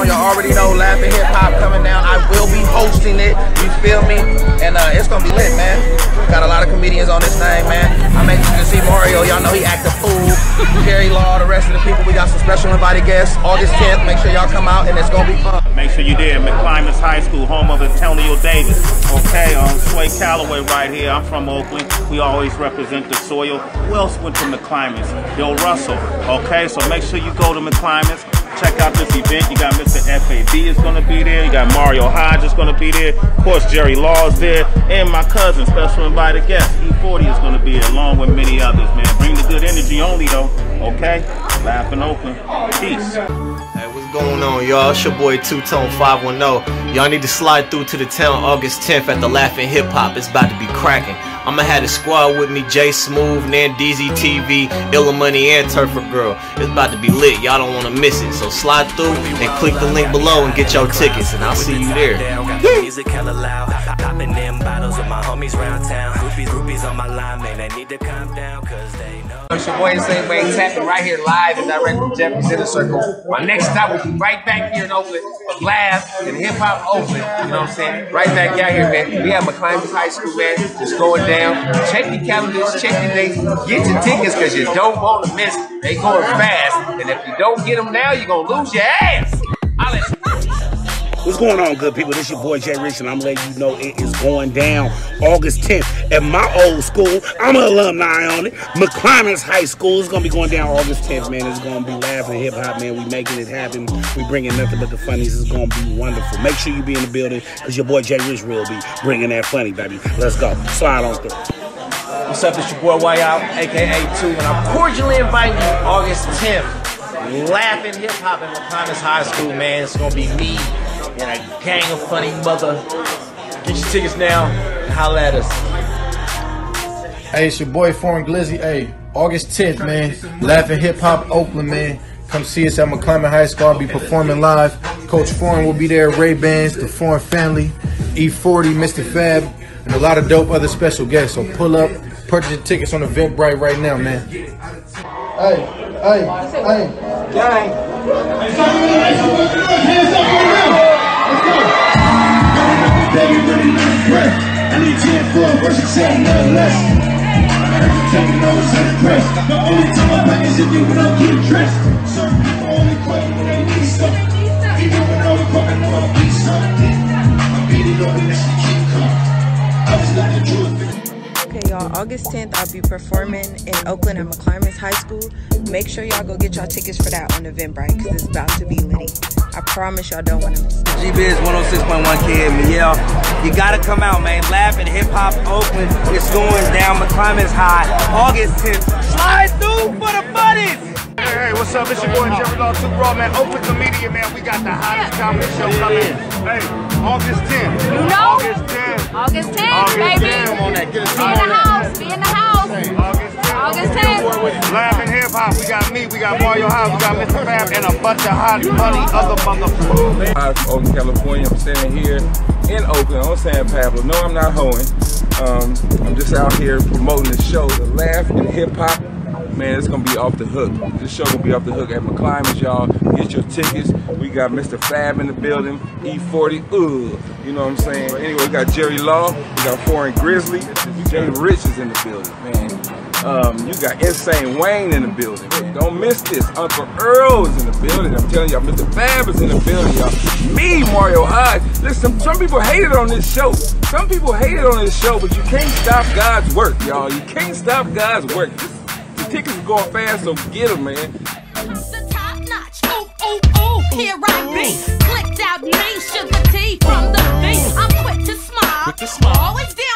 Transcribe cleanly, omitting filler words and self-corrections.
y'all already know Laughing Hip Hop coming down. I will be hosting it, you feel me? And it's gonna be lit, man. Got a lot of comedians on this thing, man. I make sure you see Mario, y'all know he act a fool. Jerry Law, the rest of the people, we got some special invited guests. August 10th, make sure y'all come out and it's gonna be fun. Make sure you're there, McClimas High School, home of Antonio Davis. Okay, Sway Calloway right here. I'm from Oakland. We always represent the soil. Who else went to McClimas? Bill Russell. Okay, so make sure you go to McClimas. Check out this event. You got Mr. FAB is going to be there. You got Mario Hodge is going to be there. Of course, Jerry Law is there. And my cousin, special invited guest, E40 is going to be there, along with many others, man. Bring the good energy only, though. Okay? Laughing Oakland. Peace. Hey, what's going on, y'all? It's your boy Two Tone 510. Y'all need to slide through to the town August 10th at the Laughing Hip Hop. It's about to be cracking. I'ma have the squad with me, Jay Smooth, Nandeezy TV, Illa Money, and Turfer Girl. It's about to be lit. Y'all don't want to miss it. So slide through and click the link below and get your tickets, and I'll see you there. Music hella loud, popping them bottles with my homies round town. Groupies on my line, man, they need to calm down, cause they know. It's your boy Same Way tapping right here live and direct from Jeffrey's Inner Circle. My next stop will be right back here in Oakland for Laugh and Hip Hop Oakland. You know what I'm saying? Right back out here, man. We have McClimas High School, man. Just going down. Check the calendars, check the dates, get your tickets because you don't want to miss it. They going fast, and if you don't get them now, you're gonna lose your ass. What's going on, good people? This your boy Jay Rich, and I'm letting you know it is going down August 10th at my old school. I'm an alumni on it. McClimas High School. It's going to be going down August 10th, man. It's going to be Laughing Hip Hop, man. We making it happen. We bringing nothing but the funnies. It's going to be wonderful. Make sure you be in the building because your boy Jay Rich will be bringing that funny, baby. Let's go. Slide on through. What's up? It's your boy WightOut, a.k.a. 2, and I'm cordially inviting you August 10th. Laughing Hip Hop at McClimas High School, man. It's going to be me and a gang of funny mother. Get your tickets now and holla at us. Hey, it's your boy Foreign Glizzy. Hey, August 10th, man. Laughing Hip Hop Oakland, man. Come see us at McClimas High School. I'll be performing live. Coach Foreign will be there. Ray Bands, the Foreign family, E40, Mistah Fab, and a lot of dope other special guests. So pull up, purchase your tickets on Eventbrite right now, man. Hey, gang. I need 10 for a verse, saying nothing less. Entertainment always unimpressed. The only time I back is if you don't get dressed. Certain people only question when they need something. Even when all the fucking know I'll be something. I beat it up and let you keep coming. I just let the truth. Okay, y'all, August 10th, I'll be performing in Oakland at McClimas High School. Make sure y'all go get y'all tickets for that on Eventbrite because it's about to be litty. I promise y'all don't want to miss it. G-Biz 106.1 kid, Miel. You gotta come out, man. Laughing Hip Hop Oakland. It's going down McClimas High, August 10th. Slide through for the buddies! Hey, what's up? It's your boy Jerry Law, Super Raw, man. Oakland Comedian, man. We got the hottest comedy show coming. Hey, August 10th. You know? August 10th. August 10th, baby. Come on, that. Get us Be in the house. Be in the house. Hey, August 10th. August 10th. Laughing Hip Hop. We got me, we got Mario Hodge, we got Mistah Fab, and a bunch of hot, funny other motherfuckers. I'm from Oakland, California. I'm standing here in Oakland on San Pablo. No, I'm not hoeing. I'm just out here promoting the show, the Laugh and Hip Hop. Man, it's gonna be off the hook. This show gonna be off the hook at McClimas, y'all. Get your tickets. We got Mistah Fab in the building, E40, you know what I'm saying? Anyway, we got Jerry Law, we got Foreign Glizzy, Jay Rich is in the building, man. You got Insane Wayne in the building. Don't miss this. Uncle Earl is in the building. I'm telling y'all, Mistah Fab is in the building, y'all. Me, Mario Hodge. Listen, some people hated on this show. Some people hated on this show, but you can't stop God's work, y'all. You can't stop God's work. The tickets are going fast, so get them, man. The top notch. Here I be. Clicked out me, Suga T from the beat. I'm quick to smile. Always did.